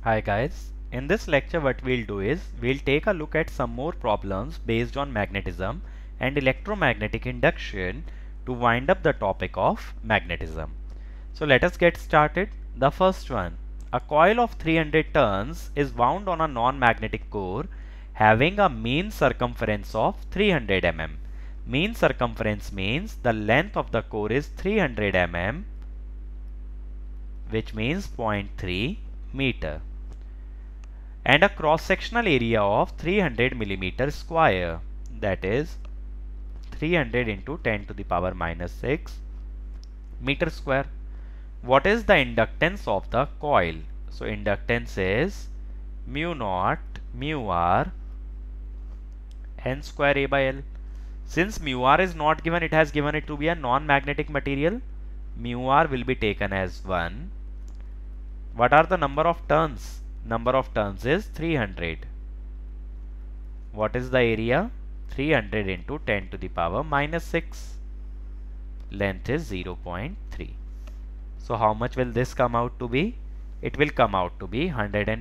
Hi guys, in this lecture what we'll do is we'll take a look at some more problems based on magnetism and electromagnetic induction to wind up the topic of magnetism. So let us get started. The first one, a coil of 300 turns is wound on a non-magnetic core having a mean circumference of 300 mm. Mean circumference means the length of the core is 300 mm, which means 0.3 meter, and a cross-sectional area of 300 millimeter square, that is 300 into 10 to the power minus 6 meter square. What is the inductance of the coil? So inductance is mu naught mu r n square a by L. Since mu r is not given, it has given it to be a non-magnetic material. Mu r will be taken as 1. What are the number of turns? Number of turns is 300. What is the area? 300 into 10 to the power minus 6. Length is 0.3. So how much will this come out to be? It will come out to be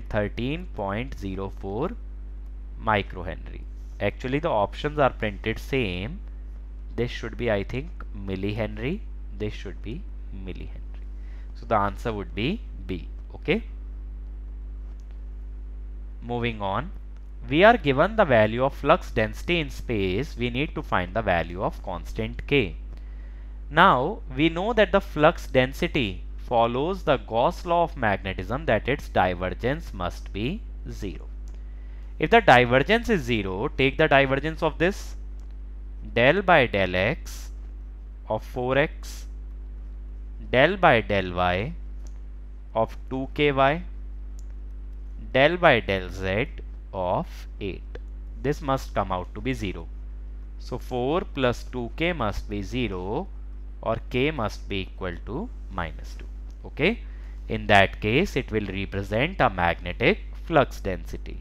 113.04 microhenry. Actually the options are printed same. This should be, I think, millihenry. This should be millihenry. So the answer would be B. Okay. Moving on, we are given the value of flux density in space. We need to find the value of constant K. Now we know that the flux density follows the Gauss law of magnetism, that its divergence must be 0. If the divergence is 0, take the divergence of this del by del x of 4x, del by del y of 2ky, del by del z of 8. This must come out to be 0. So 4 plus 2k must be 0, or k must be equal to minus 2. Okay. In that case, it will represent a magnetic flux density.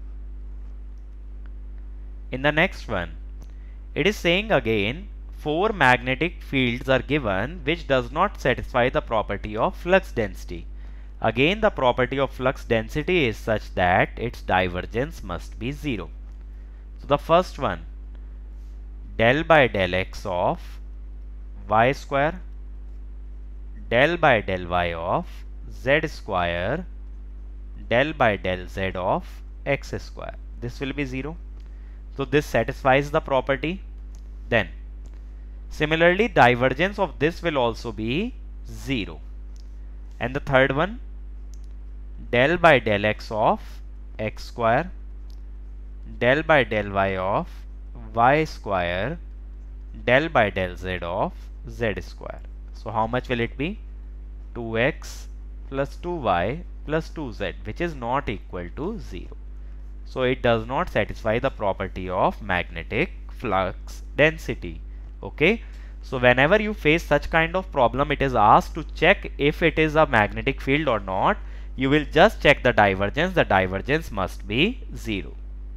In the next one, it is saying again 4 magnetic fields are given which does not satisfy the property of flux density. Again, the property of flux density is such that its divergence must be 0. So the first one, del by del x of y square, del by del y of z square, del by del z of x square. This will be 0. So this satisfies the property. Then similarly, divergence of this will also be 0. And the third one, del by del x of x square, del by del y of y square, del by del z of z square. So how much will it be? 2x plus 2y plus 2z, which is not equal to 0. So it does not satisfy the property of magnetic flux density. Okay. So whenever you face such kind of problem, it is asked to check if it is a magnetic field or not. You will just check the divergence. The divergence must be 0.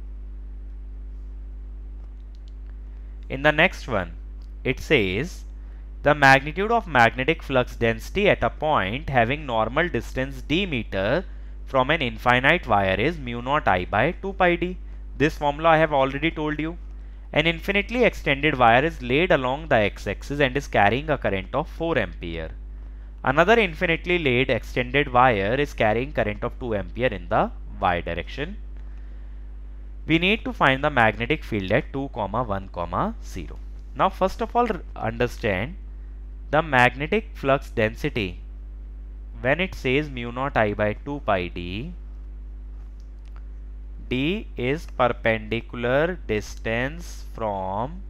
In the next one, it says the magnitude of magnetic flux density at a point having normal distance d meter from an infinite wire is mu naught I by 2 pi d. This formula I have already told you. An infinitely extended wire is laid along the x-axis and is carrying a current of 4 ampere. Another infinitely laid extended wire is carrying current of 2 ampere in the y direction. We need to find the magnetic field at 2, 1, 0. Now first of all, understand the magnetic flux density. When it says mu naught I by 2 pi d, d is perpendicular distance from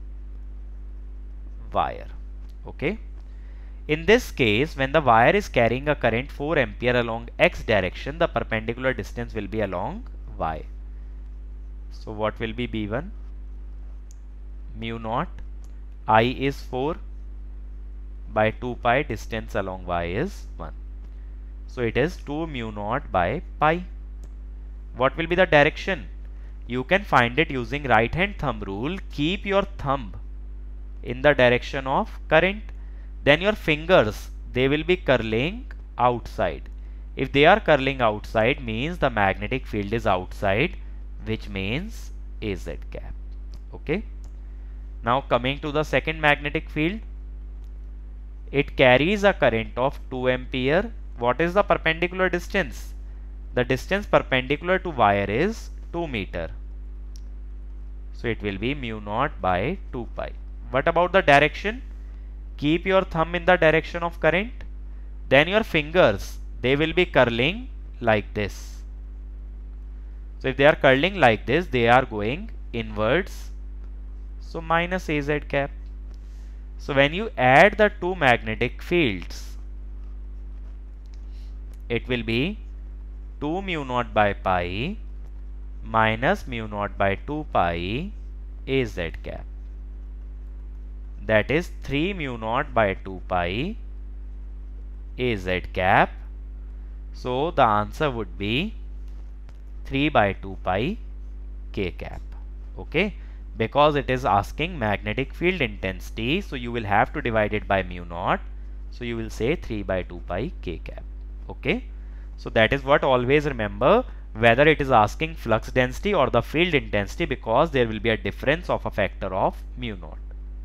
wire. Okay. In this case, when the wire is carrying a current 4 ampere along x direction, the perpendicular distance will be along y. So what will be B1? Mu naught I is 4 by 2 pi, distance along y is 1. So it is 2 mu naught by pi. What will be the direction? You can find it using right hand thumb rule. Keep your thumb in the direction of current. Then your fingers, they will be curling outside. If they are curling outside, means the magnetic field is outside, which means AZ cap. Okay. Now coming to the second magnetic field, it carries a current of 2 ampere. What is the perpendicular distance? The distance perpendicular to wire is 2 meter. So it will be mu naught by 2 pi. What about the direction? Keep your thumb in the direction of current. Then your fingers, they will be curling like this. So if they are curling like this, they are going inwards. So minus AZ cap. So when you add the two magnetic fields, it will be 2 mu naught by pi minus mu naught by 2 pi AZ cap. That is 3 mu naught by 2 pi AZ cap. So the answer would be 3 by 2 pi K cap. Okay. Because it is asking magnetic field intensity, so you will have to divide it by mu naught. So you will say 3 by 2 pi K cap. Okay. So that is what always remember, whether it is asking flux density or the field intensity, because there will be a difference of a factor of mu naught.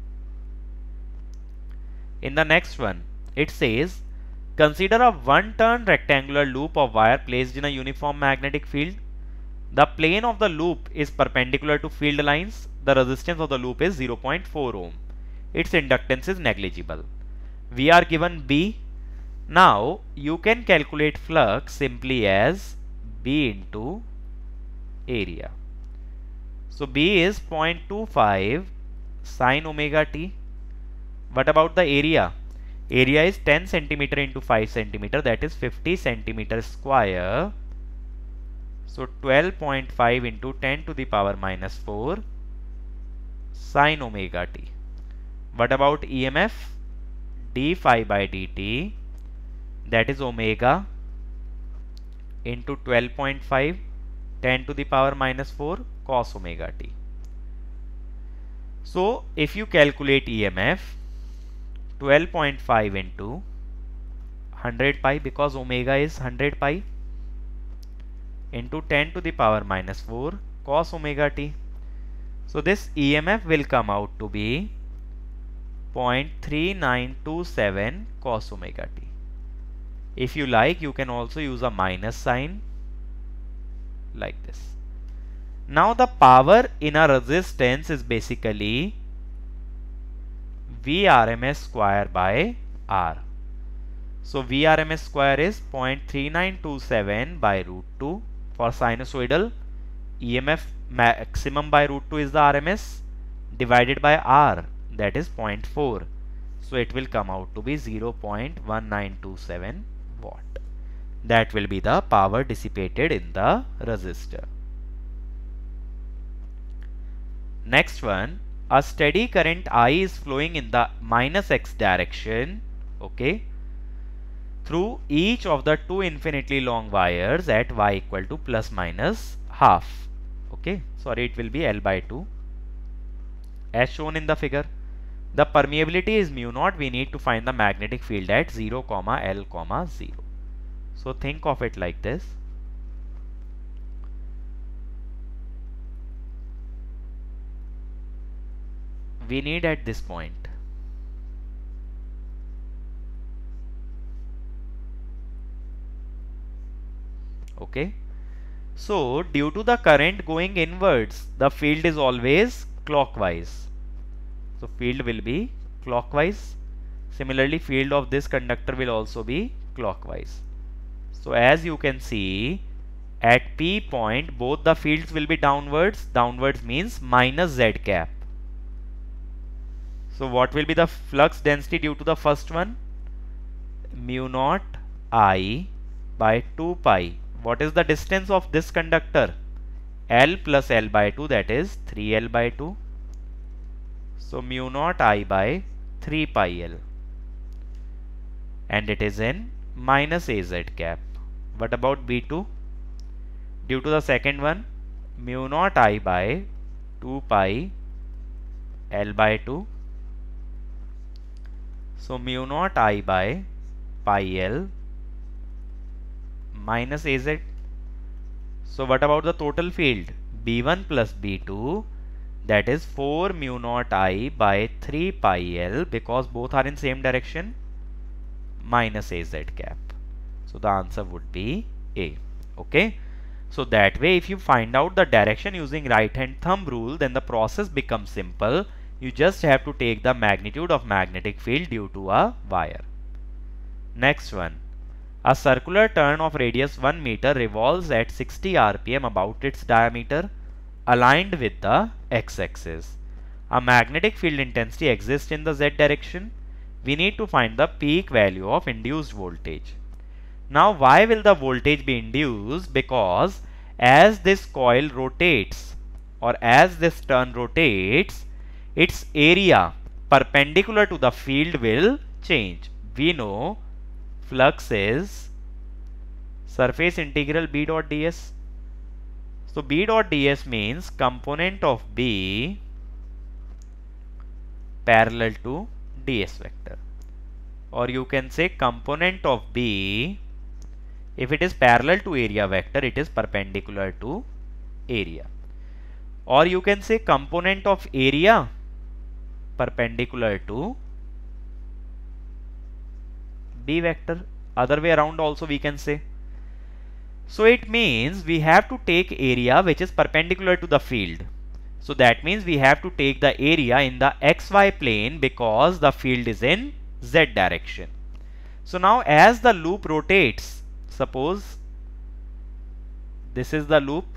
In the next one, it says, consider a one-turn rectangular loop of wire placed in a uniform magnetic field. The plane of the loop is perpendicular to field lines. The resistance of the loop is 0.4 ohm. Its inductance is negligible. We are given B. Now you can calculate flux simply as B into area. So B is 0.25 sine omega t. What about the area? Area is 10 centimeter into 5 centimeter, that is 50 centimeter square. So 12.5 into 10 to the power minus 4 sine omega t. What about EMF? d phi by dt, that is omega into 12.5 10 to the power minus 4 cos omega t. So if you calculate EMF, 12.5 into 100 pi, because omega is 100 pi, into 10 to the power minus 4 cos omega t. So this EMF will come out to be 0.3927 cos omega t. If you like, you can also use a minus sign like this. Now the power in a resistance is basically Vrms square by R. So Vrms square is 0.3927 by root 2 for sinusoidal. EMF maximum by root 2 is the RMS divided by R, that is 0.4. So it will come out to be 0.1927 watt. That will be the power dissipated in the resistor. Next one, a steady current I is flowing in the minus x direction, okay, through each of the two infinitely long wires at y equal to plus minus half. Okay, sorry, it will be L by 2 as shown in the figure. The permeability is mu naught. We need to find the magnetic field at 0, L, 0. So think of it like this. We need at this point okay. So due to the current going inwards, the field is always clockwise. So field will be clockwise. Similarly, field of this conductor will also be clockwise. So as you can see, at P point, both the fields will be downwards. Downwards means minus Z cap. So what will be the flux density due to the first one? Mu naught I by 2 pi. What is the distance of this conductor? L plus L by 2, that is 3L by 2. So mu naught I by 3 pi L. And it is in minus AZ cap. What about B2? Due to the second one, mu naught I by 2 pi L by 2. So mu naught I by pi L. 3 pi L. And it is in minus AZ cap. What about B2? Due to the second one, mu naught I by 2 pi L by 2. So mu naught I by pi L. 3 pi L. And it is in minus AZ cap. So mu naught I by pi L. 3 pi L. And it is in minus AZ cap. What about B2? Due to the second one, mu naught I by 2 pi L by 2. So mu naught I by pi L by 3 pi L. minus AZ. So what about the total field? B1 plus B2, that is 4 mu naught I by 3 pi L, because both are in same direction, minus AZ cap. So the answer would be A. Okay. So that way, if you find out the direction using right hand thumb rule, then the process becomes simple. You just have to take the magnitude of magnetic field due to a wire. Next one. A circular turn of radius 1 meter revolves at 60 rpm about its diameter, aligned with the x-axis. A magnetic field intensity exists in the z direction. We need to find the peak value of induced voltage. Now why will the voltage be induced? Because as this coil rotates, or as this turn rotates, its area perpendicular to the field will change. We know flux is surface integral B dot ds. So B dot ds means component of B parallel to ds vector, or you can say component of B, if it is parallel to area vector, it is perpendicular to area, or you can say component of area perpendicular to B vector. Other way around also we can say. So it means we have to take area which is perpendicular to the field. So that means we have to take the area in the xy plane because the field is in z direction. So now as the loop rotates, suppose this is the loop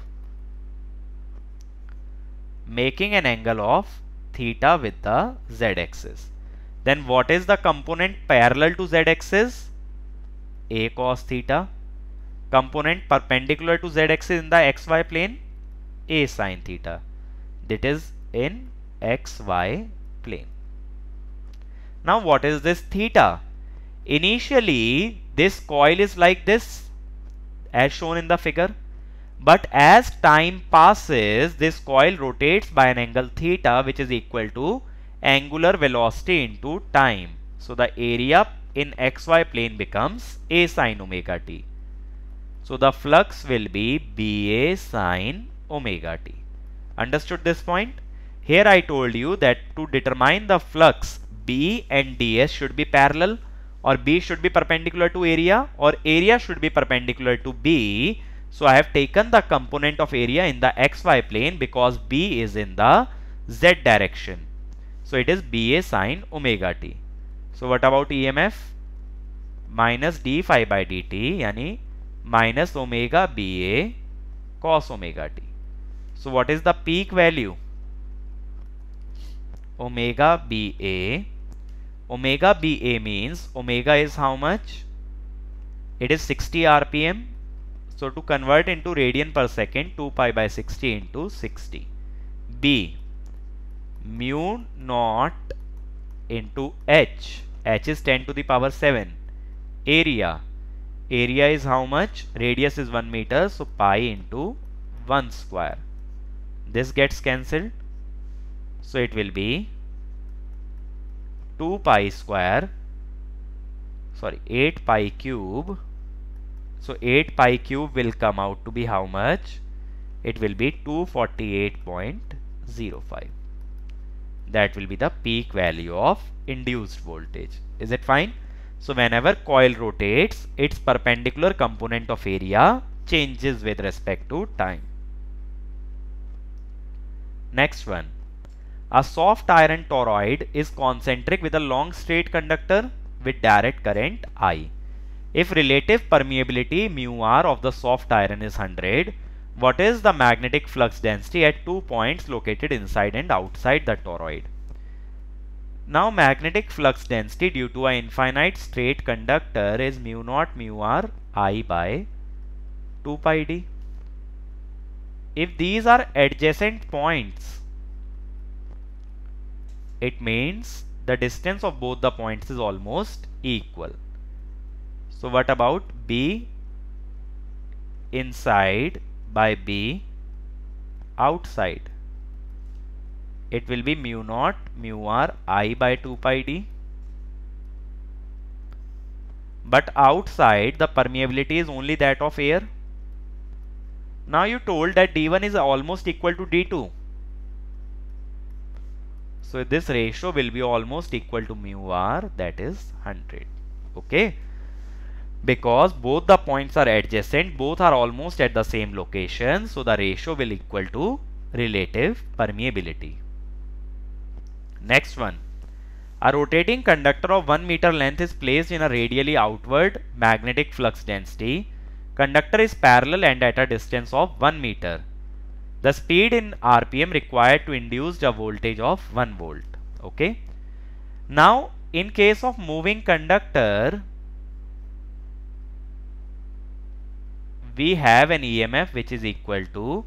making an angle of theta with the z-axis. Then what is the component parallel to z-axis? A cos theta. Component perpendicular to z-axis in the xy plane? A sin theta. That is in xy plane. Now what is this theta? Initially this coil is like this, as shown in the figure. But as time passes, this coil rotates by an angle theta, which is equal to angular velocity into time. So the area in xy plane becomes A sin omega t. So the flux will be BA sin omega t. Understood this point? Here I told you that to determine the flux, B and ds should be parallel, or B should be perpendicular to area, or area should be perpendicular to B. So I have taken the component of area in the xy plane because B is in the z direction. So it is BA sin omega t. So what about EMF? Minus d phi by dt, yani minus omega BA cos omega t. So what is the peak value? Omega BA. Omega BA means omega is how much? It is 60 rpm. So to convert into radian per second, 2 pi by 60 into 60. B, mu naught into h. H is 10 to the power 7. Area. Area is how much? Radius is 1 meter. So pi into 1 square. This gets cancelled. So it will be 2 pi square. Sorry, 8 pi cube. So 8 pi cube will come out to be how much? It will be 248.05. That will be the peak value of induced voltage. Is it fine? So whenever coil rotates, its perpendicular component of area changes with respect to time. Next one. A soft iron toroid is concentric with a long straight conductor with direct current I. If relative permeability mu r of the soft iron is 100, what is the magnetic flux density at 2 points located inside and outside the toroid? Now magnetic flux density due to an infinite straight conductor is mu naught mu r I by 2 pi d. If these are adjacent points, it means the distance of both the points is almost equal. So what about B inside by B outside? It will be mu naught mu r I by 2 pi d. but outside the permeability is only that of air. Now you told that D1 is almost equal to D2. So this ratio will be almost equal to mu r, that is 100. Okay. Because both the points are adjacent, both are almost at the same location, so the ratio will equal to relative permeability. Next one. A rotating conductor of 1 meter length is placed in a radially outward magnetic flux density. Conductor is parallel and at a distance of 1 meter. The speed in RPM required to induce a voltage of 1 volt. Okay. Now, in case of moving conductor, we have an EMF which is equal to,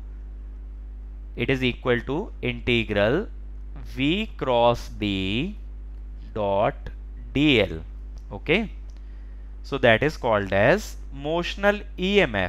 integral V cross B dot dl. Okay. So that is called as motional EMF.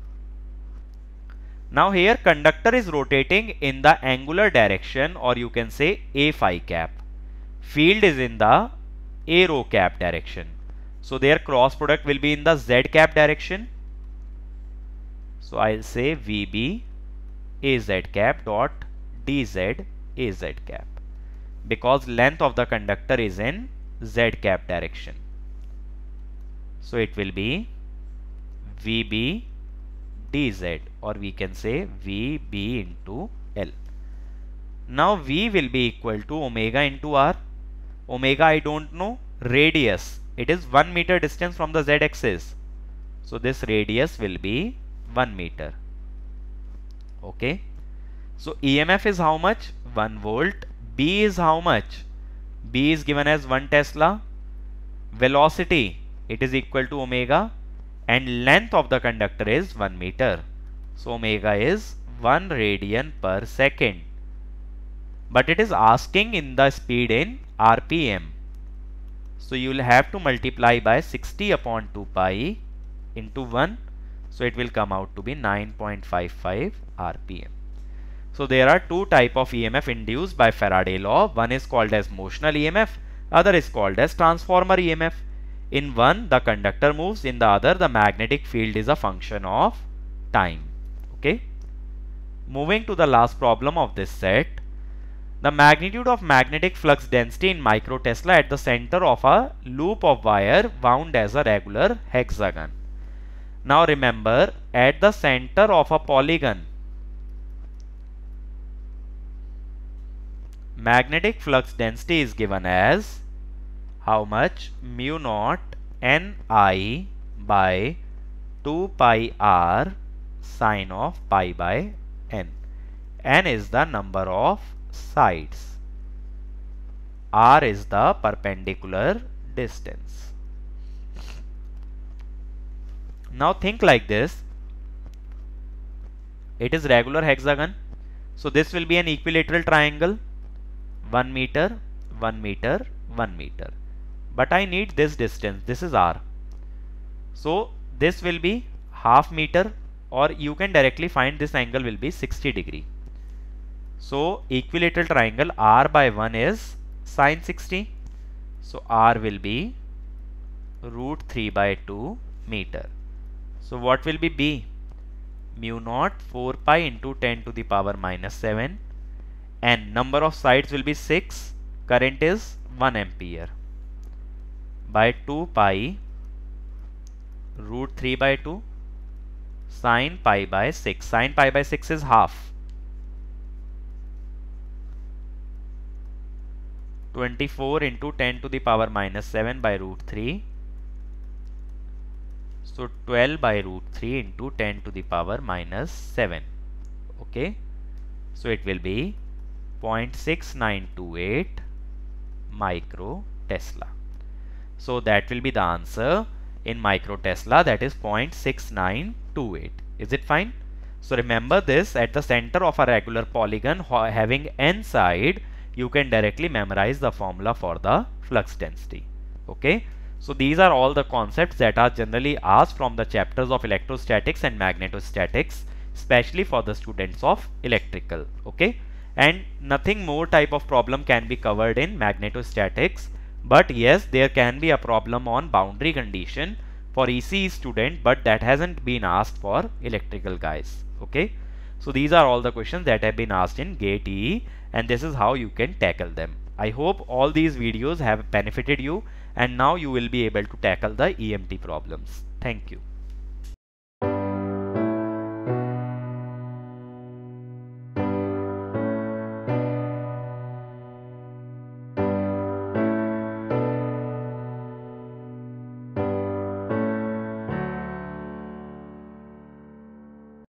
Now here conductor is rotating in the angular direction, or you can say A phi cap. Field is in the A rho cap direction. So their cross product will be in the Z cap direction. So I'll say VB AZ cap dot DZ AZ cap, because length of the conductor is in Z cap direction. So it will be VB dz, or we can say VB into L. Now V will be equal to omega into R. Omega I don't know. Radius, it is 1 meter distance from the Z axis. So this radius will be 1 meter. Okay. So EMF is how much? 1 volt. B is how much? B is given as 1 Tesla. Velocity, it is equal to omega, and length of the conductor is 1 meter. So omega is 1 radian per second. But it is asking in the speed in RPM. So you will have to multiply by 60 upon 2 pi into 1. So it will come out to be 9.55 RPM. So there are two types of EMF induced by Faraday law. One is called as motional EMF, other is called as transformer EMF. In one, the conductor moves, in the other, the magnetic field is a function of time. Okay. Moving to the last problem of this set. The magnitude of magnetic flux density in microtesla at the center of a loop of wire wound as a regular hexagon. Now remember, at the center of a polygon, magnetic flux density is given as how much? Mu naught Ni by 2 pi r sine of pi by n. N is the number of sides. R is the perpendicular distance. Now think like this. It is regular hexagon. So this will be an equilateral triangle. 1 meter, 1 meter, 1 meter. But I need this distance. This is R. So this will be half meter, or you can directly find this angle will be 60 degree. So equilateral triangle, R by 1 is sine 60. So R will be root 3 by 2 meter. So what will be B? Mu naught 4 pi into 10 to the power minus 7. And number of sides will be 6. Current is 1 ampere. By 2 pi root 3 by 2 sine pi by 6. Sine pi by 6 is half. 24 into 10 to the power minus 7 by root 3. So 12 by root 3 into 10 to the power minus 7. Okay. So it will be 0.6928 micro Tesla. So that will be the answer in micro Tesla, that is 0.6928. Is it fine? So remember this, at the center of a regular polygon having n side, you can directly memorize the formula for the flux density. Okay. So these are all the concepts that are generally asked from the chapters of electrostatics and magnetostatics, especially for the students of electrical. Okay. And nothing more type of problem can be covered in magnetostatics. But yes, there can be a problem on boundary condition for ECE student, but that hasn't been asked for electrical guys. Okay, so these are all the questions that have been asked in GATE EE, and this is how you can tackle them. I hope all these videos have benefited you, and now you will be able to tackle the EMT problems. Thank you.